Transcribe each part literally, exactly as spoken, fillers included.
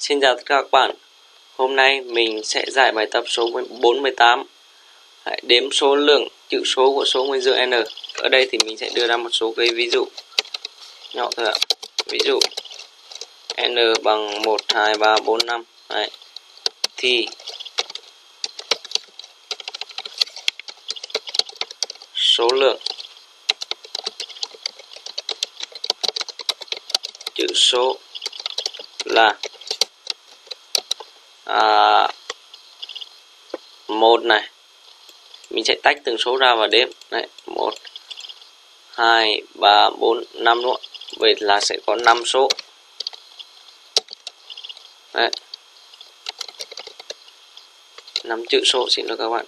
Xin chào tất cả các bạn. Hôm nay mình sẽ giải bài tập số bốn mươi tám. Hãy đếm số lượng chữ số của số nguyên dương n. Ở đây thì mình sẽ đưa ra một số cái ví dụ nhỏ thôi ạ. Ví dụ n bằng một, hai, ba, bốn, năm. Đấy. Thì số lượng chữ số là à, một này, mình sẽ tách từng số ra và đếm. Đấy, một, hai, ba, bốn, năm nữa. Vậy là sẽ có năm số. Đấy. năm chữ số, xin lỗi các bạn.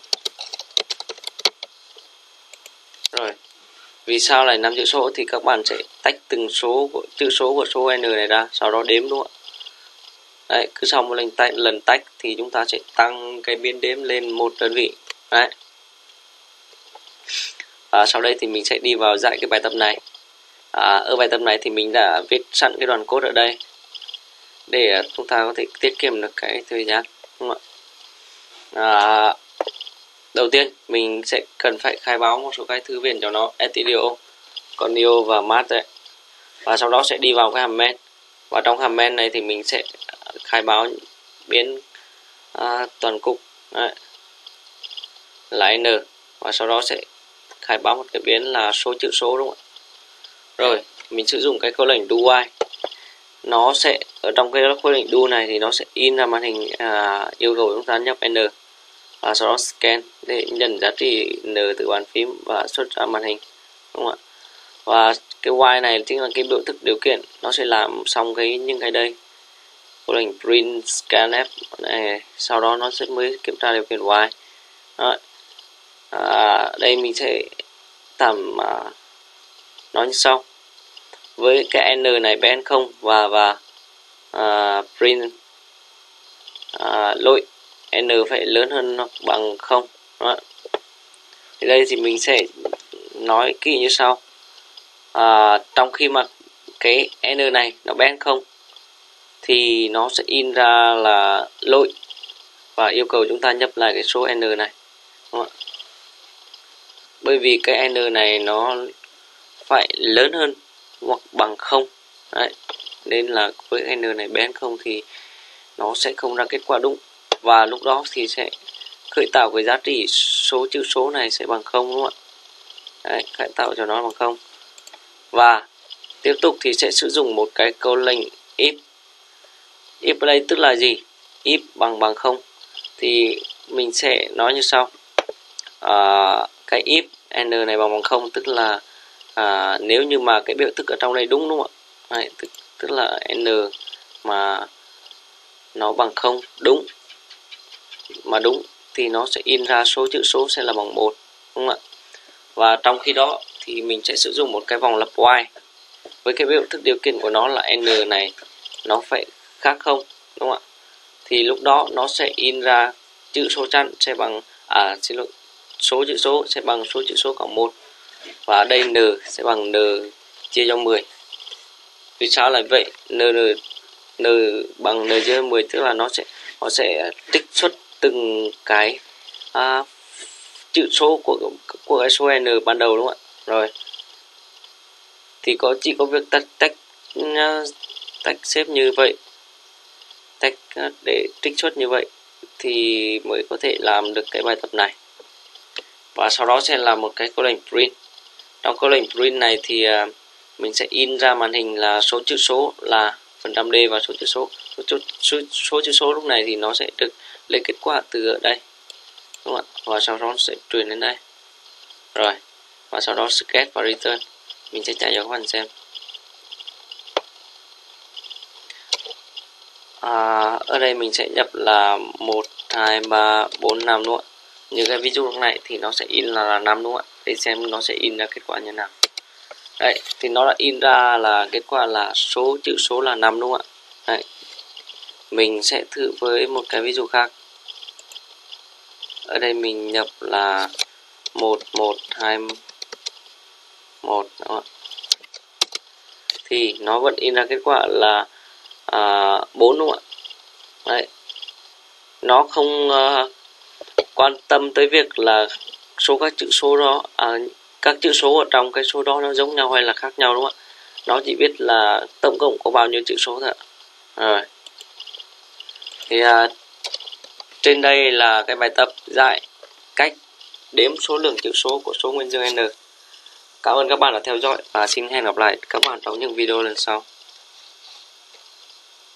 Rồi. Vì sao lại năm chữ số thì các bạn sẽ tách từng số của chữ số của số n này ra, sau đó đếm, đúng không ạ? Đấy, cứ sau một lần tách, lần tách thì chúng ta sẽ tăng cái biên đếm lên một đơn vị. Đấy. Và sau đây thì mình sẽ đi vào giải cái bài tập này. À, ở bài tập này thì mình đã viết sẵn cái đoạn code ở đây để chúng ta có thể tiết kiệm được cái thời gian, đúng không ạ? À, đầu tiên mình sẽ cần phải khai báo một số cái thư viện cho nó: stdio, conio và math đấy. Và sau đó sẽ đi vào cái hàm main. Và trong hàm main này thì mình sẽ khai báo biến à, toàn cục đấy, là n. Và sau đó sẽ khai báo một cái biến là số chữ số, đúng không ạ? Rồi mình sử dụng cái câu lệnh do while. Nó sẽ ở trong cái câu lệnh do này thì nó sẽ in ra màn hình à, yêu cầu chúng ta nhập n. Và sau đó scan để nhận giá trị n từ bàn phím và xuất ra màn hình, đúng không ạ? Và cái while này chính là cái biểu thức điều kiện, nó sẽ làm xong cái những cái đây. Câu lệnh print scanf này, sau đó nó sẽ mới kiểm tra điều kiện while. Đó. À, đây mình sẽ tạm à, nói như sau: với cái n này bé hơn không và và à, print à, lỗi n phải lớn hơn hoặc bằng không. Đó. Thì đây thì mình sẽ nói kỹ như sau: à, trong khi mà cái n này nó bé hơn không thì nó sẽ in ra là lỗi và yêu cầu chúng ta nhập lại cái số n này. Đúng không? Bởi vì cái n này nó phải lớn hơn hoặc bằng không. Đấy. Nên là với n này bé hơn không thì nó sẽ không ra kết quả đúng. Và lúc đó thì sẽ khởi tạo cái giá trị số chữ số này sẽ bằng không, đúng không ạ? Đấy, khởi tạo cho nó bằng không. Và tiếp tục thì sẽ sử dụng một cái câu lệnh if. If ở đây tức là gì? If bằng bằng không thì mình sẽ nói như sau: à, cái if n này bằng bằng không tức là à, nếu như mà cái biểu thức ở trong đây đúng, đúng không ạ? Đấy, tức, tức là n mà nó bằng không đúng, mà đúng thì nó sẽ in ra số chữ số sẽ là bằng một, đúng không ạ? Và trong khi đó thì mình sẽ sử dụng một cái vòng lặp while. Với cái biểu thức điều kiện của nó là n này nó phải khác không, đúng không ạ? Thì lúc đó nó sẽ in ra chữ số chẵn sẽ bằng à xin lỗi số chữ số sẽ bằng số chữ số cộng một. Và ở đây n sẽ bằng n chia cho mười. Vì sao lại vậy? n n n bằng n chia cho mười tức là nó sẽ nó sẽ trích xuất từng cái à, chữ số của của cái số n ban đầu, đúng không ạ? Rồi thì có chỉ có việc tách tách tách xếp như vậy, tách để trích xuất như vậy thì mới có thể làm được cái bài tập này. Và sau đó sẽ là một cái câu lệnh print. Trong câu lệnh print này thì uh, mình sẽ in ra màn hình là số chữ số là phần trăm d và số chữ số. Số, số, số, số chữ số lúc này thì nó sẽ được lấy kết quả từ ở đây, đúng không ạ? Và sau đó sẽ truyền đến đây. Rồi, và sau đó sketch và return. Mình sẽ chạy cho các bạn xem. À, ở đây mình sẽ nhập là một, hai, ba, bốn, năm, đúng không ạ? Như cái ví dụ lúc này thì nó sẽ in là, là năm, đúng không ạ? Để xem nó sẽ in ra kết quả như nào. Đấy, thì nó đã in ra là kết quả là số chữ số là năm, đúng không ạ? Đấy. Mình sẽ thử với một cái ví dụ khác. Ở đây mình nhập là một, một, hai, một, đúng không ạ? Thì nó vẫn in ra kết quả là à, bốn, đúng không ạ? Đấy. Nó không uh, quan tâm tới việc là số các chữ số đó, à, các chữ số ở trong cái số đó nó giống nhau hay là khác nhau, đúng không ạ? Nó chỉ biết là tổng cộng có bao nhiêu chữ số thôi. Rồi. Thì uh, trên đây là cái bài tập dạy cách đếm số lượng chữ số của số nguyên dương n. Cảm ơn các bạn đã theo dõi và xin hẹn gặp lại các bạn trong những video lần sau.